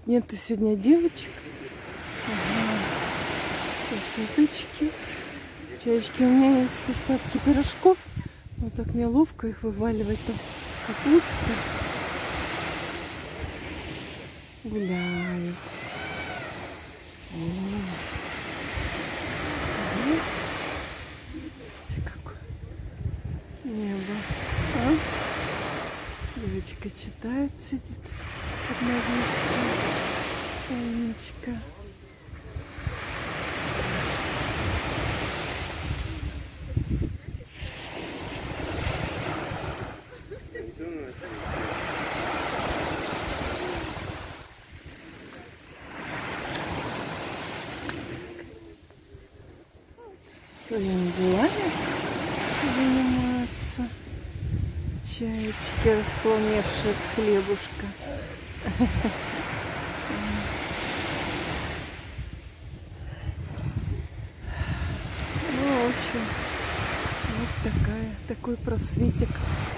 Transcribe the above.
Нету сегодня девочек. Ага. Красоточки. Чаечки, у меня есть остатки пирожков. Вот так неловко их вываливать. Там капуста. Гуляют. Видите, какое небо. А? Девочка читает, сидит под навеской. Умничка. Своими делами заниматься. Чаечки, располневшие от хлебушка. Ну, в общем, вот такой просветик.